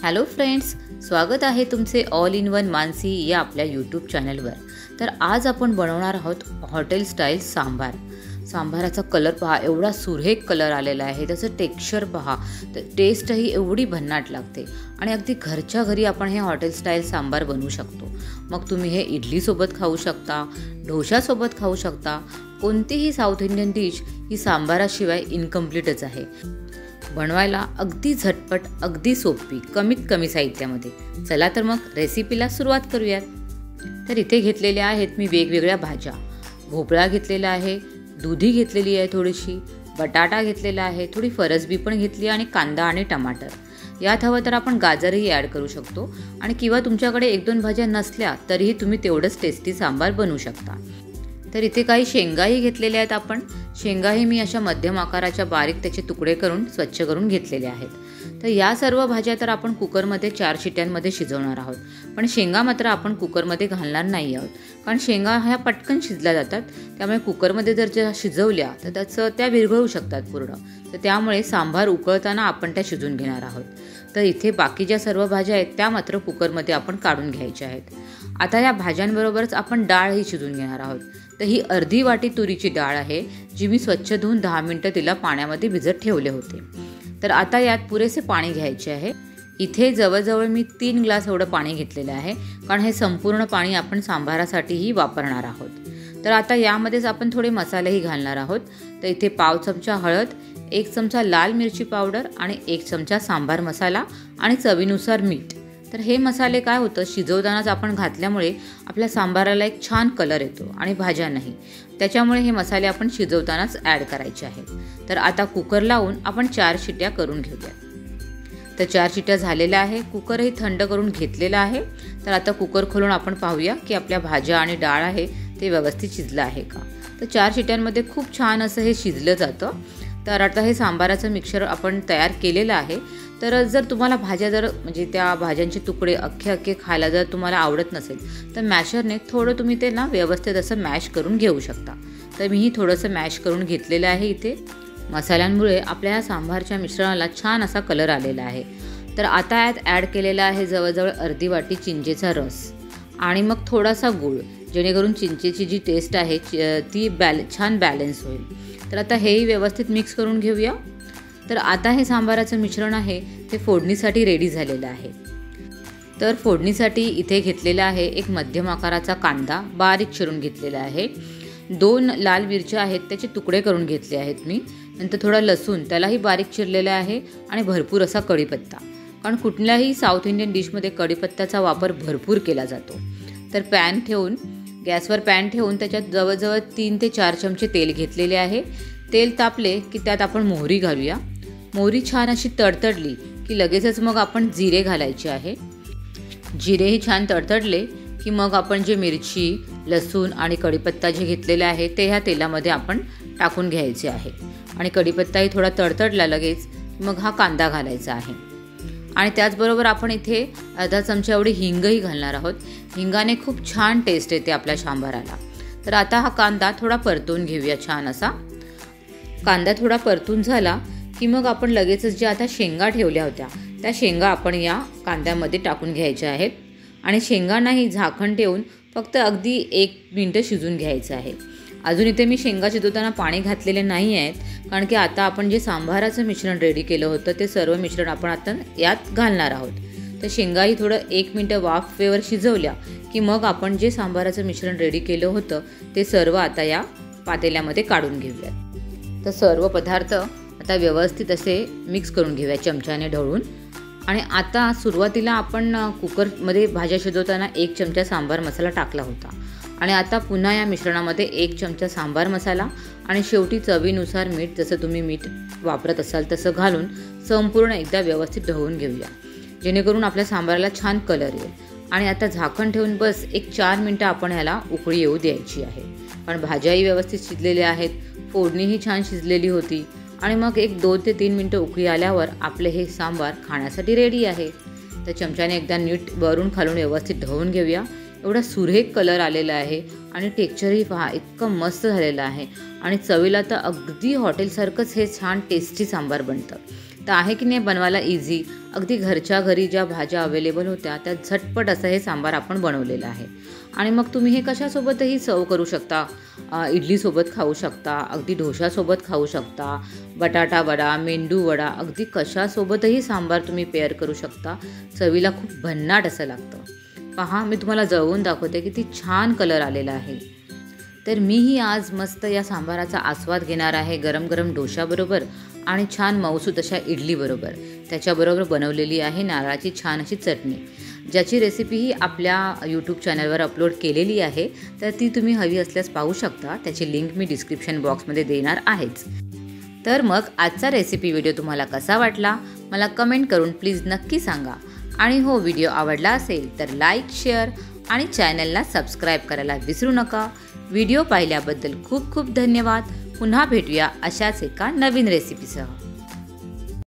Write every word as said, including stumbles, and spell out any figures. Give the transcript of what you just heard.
Hello friends, स्वागत आहे तुमचे ऑल इन वन मानसी या आपल्या यूट्यूब चॅनलवर। तर आज आपण बनवणार आहोत हॉटेल स्टाईल सांबार। सांबाराचा कलर पहा, एवढा सुरेख कलर आलेला आहे, त्याचं टेक्स्चर पहा, तर टेस्टही एवढी भन्नाट लागते आणि अगदी घरच्या घरी आपण हे हॉटेल स्टाईल सांबार बनवू शकतो। मग तुम्ही हे इडली सोबत खाऊ शकता, डोशा सोबत खाऊ शकता, कोणतीही साऊथ इंडियन डिश ही सांबाराशिवाय इनकम्प्लीटच आहे। बनवायला अगदी झटपट, अगदी सोपी, कमीत कमी साहित्यामध्ये। चला तर मग रेसिपीला सुरुवात करूयात। तर इथे घेतलेले आहेत मी वेगवेगळ्या भाज्या। भोपळा घेतलेला आहे, दुधी घेतलेली आहे थोडीशी, बटाटा घेतलेला आहे, थोडी फरसबी पण घेतली आणि कांदा आणि टमाटर। यात हवं तर आपण गाजरही ॲड करू शकतो आणि किंवा तुमच्याकडे एक दोन भाज्या नसल्या तरीही तुम्ही तेवढंच टेस्टी सांबार बनवू शकता। तर इथे काही शेंगाही घेतलेल्या आहेत आपण। शेंगाही मी अशा मध्यम आकाराच्या बारीक त्याचे तुकडे करून स्वच्छ करून घेतलेले आहेत। तर या सर्व भाज्या तर आपण कुकरमध्ये चार शिट्यांमध्ये शिजवणार आहोत, पण शेंगा मात्र आपण कुकरमध्ये घालणार नाही आहोत, कारण शेंगा ह्या पटकन शिजल्या जातात। त्यामुळे कुकरमध्ये जर ज्या शिजवल्या तर त्याचं त्या विरघळू शकतात पूर्ण, तर त्यामुळे सांबार उकळताना आपण त्या शिजवून घेणार आहोत। तर इथे बाकी ज्या सर्व भाज्या आहेत त्या मात्र कुकरमध्ये आपण काढून घ्यायच्या आहेत। आता या भाज्यांबरोबरच आपण डाळही शिजवून घेणार आहोत। तर ही अर्धी वाटी तुरीची डाळ आहे, जी मी स्वच्छ धुवून दहा मिनिटं तिला पाण्यामध्ये भिजत ठेवले होते। तर आता यात पुरेसे पाणी घ्यायचे आहे। इथे जवळजवळ मी तीन ग्लास एवढं पाणी घेतलेलं आहे, कारण हे संपूर्ण पाणी आपण सांबारासाठीही वापरणार आहोत। तर आता यामध्येच आपण थोडे मसालेही घालणार आहोत। तर इथे पाव चमचा हळद, एक चमचा लाल मिरची पावडर आणि एक चमचा सांबार मसाला आणि चवीनुसार मीठ। तर हे मसाले काय होतं, शिजवतानाच आपण घातल्यामुळे आपल्या सांबाराला एक छान कलर येतो आणि भाज्या नाही, त्याच्यामुळे हे मसाले आपण शिजवतानाच ॲड करायचे आहेत। तर आता कुकर लावून आपण चार शिट्या करून घेऊया। तर चार शिट्या झालेल्या आहे, कुकरही थंड करून घेतलेला आहे। तर आता कुकर खोलून आपण पाहूया की आपल्या भाज्या आणि डाळ आहे ते व्यवस्थित शिजलं आहे का। तर चार शिट्यांमध्ये खूप छान असं हे शिजलं जातं। तर आता हे सांबाराचं मिक्सर आपण तयार केलेलं आहे। तर जर तुम्हाला भाज्या जर म्हणजे त्या भाज्यांचे तुकडे अख्खे अख्खे खायला जर तुम्हाला आवडत नसेल तर मॅशरने थोडं तुम्ही ते ना व्यवस्थित असं मॅश करून घेऊ शकता। तर मीही थोडंसं मॅश करून घेतलेलं आहे। इथे मसाल्यांमुळे आपल्या ह्या सांबारच्या मिश्रणाला छान असा कलर आलेला आहे। तर आता यात ॲड केलेला आहे जवळजवळ अर्धी वाटी चिंचेचा रस आणि मग थोडासा गूळ, जेणेकरून चिंचेची जी टेस्ट आहे ती बॅल छान बॅलन्स होईल। तर आता हेही व्यवस्थित मिक्स करून घेऊया। तर आता हे सांबाराचं मिश्रण आहे ते फोडणीसाठी रेडी झालेलं आहे। तर फोडणीसाठी इथे घेतलेला आहे एक मध्यम आकाराचा कांदा, बारीक चिरून घेतलेला आहे। दोन लाल मिरच्या आहेत, त्याचे तुकडे करून घेतले आहेत मी। नंतर थोडा लसूण, त्यालाही बारीक चिरलेला आहे आणि भरपूर असा कढीपत्ता, कारण कुठल्याही साऊथ इंडियन डिशमध्ये कढीपत्त्याचा वापर भरपूर केला जातो। तर पॅन ठेवून गॅसवर पॅन ठेवून त्याच्यात जवळजवळ तीन ते चार चमचे तेल घेतलेले आहे। तेल तापले की त्यात आपण मोहरी घालूया। मोहरी छान अशी तडतडली की लगेचच मग आपण जिरे घालायचे आहे। जिरेही छान तडतडले की मग आपण जे मिरची, लसूण आणि कढीपत्ता जे घेतलेले आहे ते ह्या तेलामध्ये आपण टाकून घ्यायचे आहे। आणि कढीपत्ताही थोडा तडतडला लगेच मग हा कांदा घालायचा आहे। आणि त्याचबरोबर आपण इथे अर्धा चमचा एवढी हिंगही घालणार आहोत। हिंगाने खूप छान टेस्ट येते आपल्या सांबाराला। तर आता हा कांदा थोडा परतून घेऊया छान असा। कांदा थोडा परतून झाला की मग आपण लगेचच ज्या आता शेंगा ठेवल्या होत्या त्या शेंगा आपण या कांद्यामध्ये टाकून घ्यायच्या आहेत आणि शेंगांनाही झाकण ठेवून फक्त अगदी एक मिनटं शिजून घ्यायचं आहे। अजून इथे मी शेंगा शिजवताना पाणी घातलेले नाही आहेत, कारण की आता आपण जे सांबाराचं मिश्रण रेडी केलं होतं ते सर्व मिश्रण आपण आता यात घालणार आहोत। तर शेंगाही थोडं एक मिनटं वाफेवर शिजवल्या की मग आपण जे सांबाराचं मिश्रण रेडी केलं होतं ते सर्व आता या पातेल्यामध्ये काढून घेऊयात। तर सर्व पदार्थ आता व्यवस्थित असे मिक्स करून घेऊया चमच्याने ढवळून। आणि आता सुरुवातीला आपण कुकरमध्ये भाज्या शिजवताना एक चमचा सांबार मसाला टाकला होता आणि आता पुन्हा या मिश्रणामध्ये एक चमचा सांबार मसाला आणि शेवटी चवीनुसार मीठ, जसं तुम्ही मीठ वापरत असाल तसं घालून संपूर्ण एकदा व्यवस्थित ढवळून घेऊया, जेणेकरून आपल्या सांबाराला छान कलर येईल। आणि आता झाकण ठेवून बस एक चार मिनटं आपण ह्याला उकळी येऊ द्यायची आहे, कारण भाज्याही व्यवस्थित शिजलेल्या आहेत, फोडणीही छान शिजलेली होती। आणि मग एक दोन ते तीन मिनटं उकळी आल्यावर आपले हे सांबार खाण्यासाठी रेडी आहे। तर चमच्याने एकदा नीट वरून खालून व्यवस्थित ढवळून घेऊया। एवढा सुरेख कलर आलेला आहे आणि टेक्स्चरही पहा इतकं मस्त झालेलं आहे आणि चवीला तर अगदी हॉटेलसारखंच हे छान टेस्टी सांबार बनतं। तर आहे की नाही बनवायला इझी. अगदी घरच्या घरी ज्या भाज्या अवेलेबल होत्या त्या झटपट असं हे सांबार आपण बनवलेलं आहे. आणि मग तुम्ही हे कशासोबतही सर्व करू शकता. इडलीसोबत खाऊ शकता, अगदी डोशासोबत खाऊ शकता, बटाटा वडा, मेंदू वडा, अगदी कशासोबतही सांबार तुम्ही पेअर करू शकता. चवीला खूप भन्नाट असं लागतं. पहा, मी तुम्हाला जवळून दाखवते किती छान कलर आलेला आहे. तर मीही आज मस्त या सांबाराचा आस्वाद घेणार आहे गरम गरम डोशाबरोबर आणि छान मऊसूत अशा इडलीबरोबर. त्याच्याबरोबर बनवलेली आहे नारळाची छान अशी चटणी, ज्याची रेसिपीही आपल्या यूट्यूब चॅनलवर अपलोड केलेली आहे. तर ती तुम्ही हवी असल्यास पाहू शकता. त्याची लिंक मी डिस्क्रिप्शन बॉक्समध्ये देणार आहेच. तर मग आजचा रेसिपी व्हिडिओ तुम्हाला कसा वाटला मला कमेंट करून प्लीज नक्की सांगा. आणि हो, व्हिडिओ आवडला असेल तर लाईक, शेअर आणि चॅनलला सबस्क्राईब करायला विसरू नका. व्हिडिओ पाहिल्याबद्दल खूप खूप धन्यवाद. पुन्हा भेटूया अशाच एका नवीन रेसिपीसह.